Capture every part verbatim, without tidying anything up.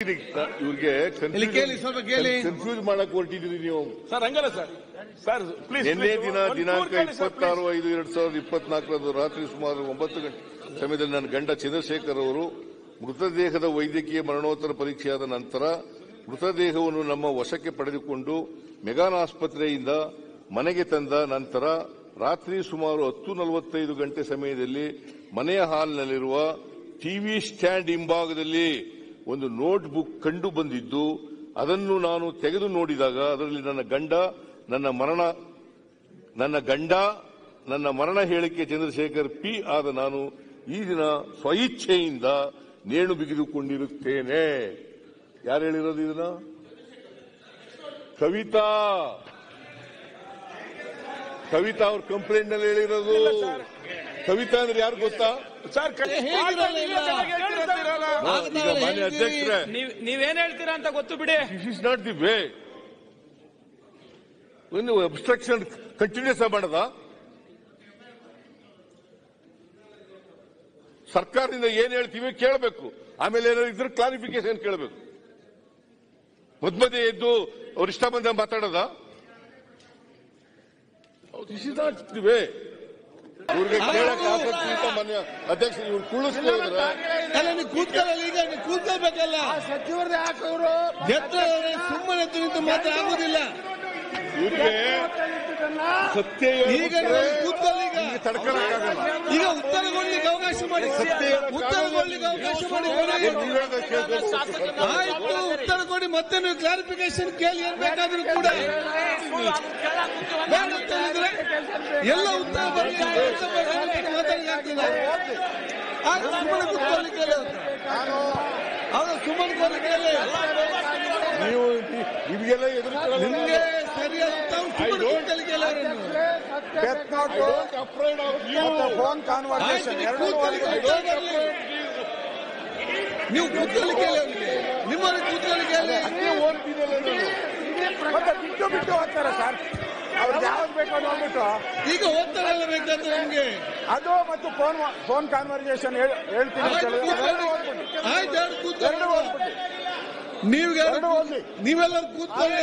ಇವ್ರಿಗೆ ಕನ್ಫ್ಯೂಸ್ ಮಾಡಕ್ ಹೊರಟಿದ್ದೀರಿ ನೀವು ಸರ್. ಹಂಗಲ್ಲ ಸರ್. ಸರ್ ನಿನ್ನೆ ದಿನ ದಿನಾಂಕ ಇಪ್ಪತ್ತಾರು ಐದು ಎರಡ್ ಸಾವಿರದ ಇಪ್ಪತ್ನಾಲ್ಕರಂದು ರಾತ್ರಿ ಸುಮಾರು ಒಂಬತ್ತು ಗಂಟೆ ಸಮಯದಲ್ಲಿ ನನ್ನ ಗಂಡ ಚಂದ್ರಶೇಖರ್ ಅವರು ಮೃತದೇಹದ ವೈದ್ಯಕೀಯ ಮರಣೋತ್ತರ ಪರೀಕ್ಷೆಯಾದ ನಂತರ ಮೃತದೇಹವನ್ನು ನಮ್ಮ ವಶಕ್ಕೆ ಪಡೆದುಕೊಂಡು ಮೆಗಾನ್ ಆಸ್ಪತ್ರೆಯಿಂದ ಮನೆಗೆ ತಂದ ನಂತರ ರಾತ್ರಿ ಸುಮಾರು ಹತ್ತು ನಲವತ್ತೈದು ಗಂಟೆ ಸಮಯದಲ್ಲಿ ಮನೆಯ ಹಾಲ್ನಲ್ಲಿರುವ ಟಿವಿ ಸ್ಟ್ಯಾಂಡ್ ಹಿಂಭಾಗದಲ್ಲಿ ಒಂದು ನೋಟ್ ಬುಕ್ ಕಂಡು ಬಂದಿದ್ದು ಅದನ್ನು ನಾನು ತೆಗೆದು ನೋಡಿದಾಗ ಅದರಲ್ಲಿ ನನ್ನ ಗಂಡ ನನ್ನ ಮರಣ ನನ್ನ ಗಂಡ ನನ್ನ ಮರಣ ಹೇಳಿಕೆ ಚಂದ್ರಶೇಖರ್ ಪಿ ಆದ ನಾನು ಈ ದಿನ ಸ್ವಇಚ್ಛೆಯಿಂದ ನೇಣು ಬಿಗಿದುಕೊಂಡಿರುತ್ತೇನೆ. ಯಾರು ಹೇಳಿರೋದು ಇದನ್ನ? ಕವಿತಾ ಕವಿತಾ ಅವ್ರ ಕಂಪ್ಲೇಂಟ್ ನಲ್ಲಿ ಹೇಳಿರೋದು. ಕವಿತಾ ಅಂದ್ರೆ ಯಾರು ಗೊತ್ತಾ? ಸರ್ ಮಾನ್ಯ ಅಧ್ಯಕ್ಷರೇ, ನೀವೇನ್ ಹೇಳ್ತೀರಾ ಅಂತ ಗೊತ್ತು ಬಿಡಿ. This is not the way. ನೀವು ಅಬ್ಸ್ಟ್ರಕ್ಷನ್ ಕಂಟಿನ್ಯೂಸ್ ಮಾಡದ ಸರ್ಕಾರದಿಂದ ಏನ್ ಹೇಳ್ತೀವಿ ಕೇಳಬೇಕು, ಆಮೇಲೆ ಏನಾದ್ರು ಇದ್ರೆ ಕ್ಲಾರಿಫಿಕೇಶನ್ ಕೇಳಬೇಕು. ಮಧ್ಯ ಮಧ್ಯೆ ಎದ್ದು ಅವ್ರ ಇಷ್ಟ ಬಂದ ಮಾತಾಡೋದ? This is not the way. ಇವ್ರಿಗೆ ಕೇಳಕ್ ಆಸಕ್ತಿ ಅಂತ ಮಾನ್ಯ ಅಧ್ಯಕ್ಷ ಇವ್ರು ಕುಳಿಸ್ತಾ ಇದ್ರೆ ಕೂತ್ಕೊಳ್ಳಲ್ಲ. ಈಗ ನೀವು ಕೂತ್ಕೊಳ್ಬೇಕಲ್ಲ. ಸಚಿವರೇ ಹಾಕೋರು ಸುಮ್ಮನೆ ನಿಂತು ಮಾತ್ರ ಆಗುದಿಲ್ಲ. ಇವ್ರಿಗೆ ಸತ್ಯ ಈಗ ಕೂತ್ಕೊಳ್ಳಿ. ಈಗ ತಡ್ಕೊಳ್ಳಕ್ಕಾಗಲ್ಲ. ಈಗ ಉತ್ತರ ಕೊಡ್ಲಿಕ್ಕೆ ಅವಕಾಶ ಮಾಡಿ. ಉತ್ತರ ಕೊಡ್ಲಿಕ್ಕೆ ಅವಕಾಶ ಮಾಡಿ. ಆಯ್ತು, ಉತ್ತರ ಕೊಡಿ. ಮತ್ತೆ ನೀವು ಕ್ಲಾರಿಫಿಕೇಶನ್ ಕೇಳಿ ಏನ್ ಬೇಕಾದ್ರೂ ಕೂಡ ಎಲ್ಲ ಉತ್ತರ ಬರಲಿ. ಮಾತಾಡಲಿಕ್ಕೆ ಸುಮ್ಮನೆ ಕೂತ್ಕೊಳ್ಳಿಕ್ಕೆ ಅವರು ಸುಮ್ಮನೆ ಕೊಡಲಿಕ್ಕೆ ನೀವು ನಿಮಗೆಲ್ಲ ಎದುರು ನಿಮಗೆ ಸರಿಯಾದ ಫೋನ್ ಕಾನ್ವರ್ಸೇಷನ್ ನೀವು ಕೂತ್ಕೊಳ್ಳಿಕ್ಕೆ ನಿಮ್ಮಲ್ಲಿ ಕೂತ್ಕೊಳ್ಳಿಕ್ಕೆ ಮತ್ತೆ ಬಿಟ್ಟು ಬಿಟ್ಟು ಹೋಗ್ತಾರೆ ಸರ್. ಅವ್ರಿಗೆ ಯಾವ್ದು ಬೇಕೋ ನೋಡ್ಬಿಟ್ಟು ಈಗ ಓದ್ತಾರಲ್ಲ ಬೇಕಾದ್ರೆ ನಿಮ್ಗೆ ಅದು ಮತ್ತು ಫೋನ್ ಫೋನ್ ಕಾನ್ವರ್ಸೇಷನ್ ಹೇಳ್ತೀನಿ. ಆಯ್ತು, ಎರಡು ಕೂತ್ಕೊಳ್ಳಿ. ನೀವು ನೀವೆಲ್ಲರೂ ಕೂತ್ಕೊಳ್ಳಿ.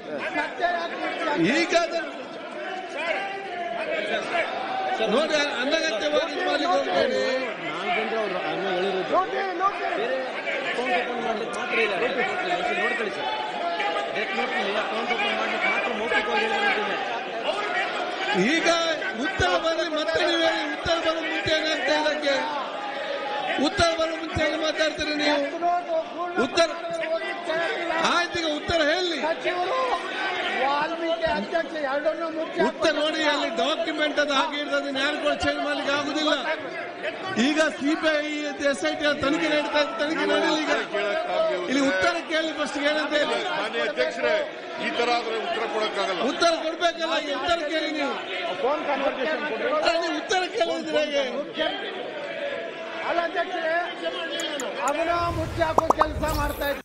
ಈಗ ನೋಡಿ ಅನಗತ್ಯವಾಗಿ ಹೋಗ್ಬೇಡಿ. ಈಗ ಉತ್ತರ ಬರಲಿ. ಮತ್ತೆ ನೀವು ಹೇಳಿ. ಉತ್ತರ ಬರೋ ಮುಂಚೆ ಏನಾಗ್ತಾ ಇದಕ್ಕೆ? ಉತ್ತರ ಬರೋ ಮುಂಚೆ ಹೇಗೆ ಮಾತಾಡ್ತೀರಿ ನೀವು? ಉತ್ತರ ಆಯ್ತು, ಈಗ ಉತ್ತರ ಹೇಳಿ. ಉತ್ತರ ನೋಡಿ. ಅಲ್ಲಿ ಡಾಕ್ಯುಮೆಂಟ್ ಅದು ಹಾಗೆ ಇರ್ತದೆ. ಯಾರು ಕೂಡ ಚೇಂಜ್ ಮಾಡ್ಲಿಕ್ಕೆ ಆಗುದಿಲ್ಲ. ಈಗ ಸಿಬಿಐ ಎಸ್ ಐ ಟಿ ತನಿಖೆ ನಡೀತಾ ತನಿಖೆ ನಡೀಲಿ. ಈಗ ಇಲ್ಲಿ ಉತ್ತರ ಕೇಳಿ ಫಸ್ಟ್ ಏನಂತ ಹೇಳಿ. ಮಾನ್ಯ ಅಧ್ಯಕ್ಷರೇ, ಈ ತರ ಆದ್ರೆ ಉತ್ತರ ಕೊಡಕ್ಕಾಗಲ್ಲ. ಉತ್ತರ ಕೊಡ್ಬೇಕಲ್ಲ. ಉತ್ತರ ಕೇಳಿ ನೀವು. ಫೋನ್ ಕಾನ್ವರ್ಸೇಷನ್ ನೀವು ಉತ್ತರ ಕೇಳಿದ್ರೆ ಹೇಗೆ? ಅಲ್ಲ ಅಧ್ಯಕ್ಷರೇ, ಅದನ್ನ ಮುಚ್ಚಿ ಹಾಕೋ ಕೆಲಸ ಮಾಡ್ತಾ ಇದ್ದಾರೆ.